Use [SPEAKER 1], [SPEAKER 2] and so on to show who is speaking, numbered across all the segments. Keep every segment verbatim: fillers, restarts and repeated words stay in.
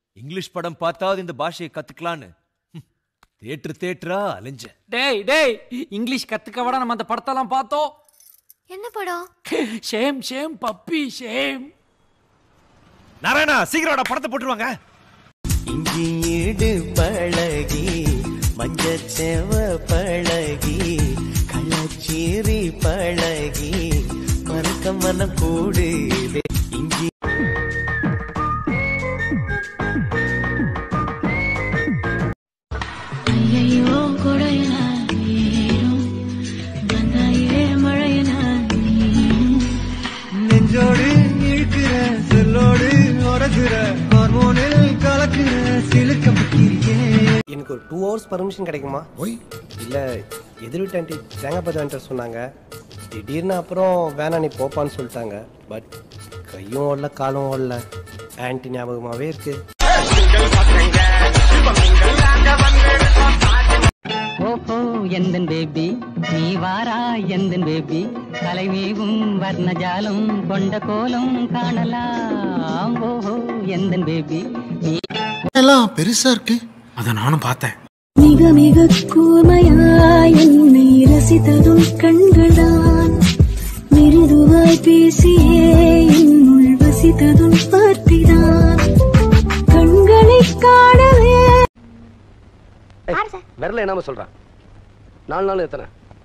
[SPEAKER 1] English படம் பார்த்தாவது இந்த பாஷையை கத்துக்கலான்னு தேட்டர் தேட்டரா அலைஞ்ச.
[SPEAKER 2] டேய் டேய் இங்கிலீஷ் கத்துக்க விட நம்ம அந்த படத்தெல்லாம் பார்த்தோம்.
[SPEAKER 3] என்ன படம்?
[SPEAKER 2] Shame shame puppy shame.
[SPEAKER 1] Narayana சீக்கிரம் படத்தை போட்டுருவாங்க.
[SPEAKER 4] இஞ்சி ஈடு பழகி மஞ்சச்சேவ பழகி கள்ளச்சீரி பழகி மறக்க மனம் கூடுதே. இஞ்சி
[SPEAKER 5] ஐயோ கொடையன நீரும் வந்தாயே மழையன
[SPEAKER 4] நெஞ்சோடு இழுக்கிற சொல்லோடு உரசுற ஹார்மோனில் கலக்குற சிலுக்க முக்கிரியே. எனக்கு ஒரு டூ ஹவர்ஸ் பர்மிஷன் கிடைக்குமா?
[SPEAKER 6] ஓய்
[SPEAKER 4] இல்லை எதிர் வீட்டு ஆண்டி தேங்காய் பத்து வந்துட்டு சொன்னாங்க. திடீர்னு அப்புறம் வேணா நீ போப்பான்னு சொல்லிட்டாங்க. பட் கையும் ஓடல காலும் ஓடல. ஆன்டி ஞாபகமாகவே இருக்கு.
[SPEAKER 7] ஓஹோ எந்தன் பேபி நீ வாரா எந்தன் பேபி கலைமேவும் வர்ணஜாலம் கொண்ட கோலம் காணலாம். ஓஹோ எந்தன் பேபி
[SPEAKER 6] எல்லாம் பெருசா இருக்கு. அத நானும் பார்த்தேன்.
[SPEAKER 5] மிக மிக கூர்மையாய் என்னை ரசித்ததும் கண்கள்தான். மிருதுவாய் பேசியே என்னுள் வசித்ததும் பார்த்திதான். கண்களை காணவே
[SPEAKER 4] விரல என்னமா சொல்றான்? நாலு நாள் எத்தனை?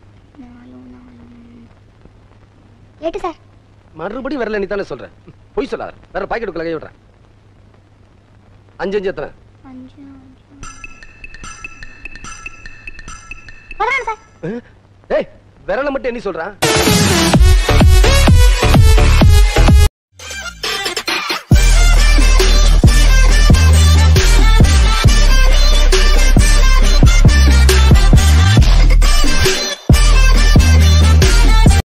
[SPEAKER 3] எட்டு சார்.
[SPEAKER 4] மறுபடியும் விரல நீ தானே சொல்ற. பொய் சொல்லாத. வேற பாக்கெட் கை விடுறேன். அஞ்சு அஞ்சு எத்தனை?
[SPEAKER 3] அஞ்சு பதினாலு சார்.
[SPEAKER 4] ஏய் விரல மட்டும் என்ன சொல்றான்?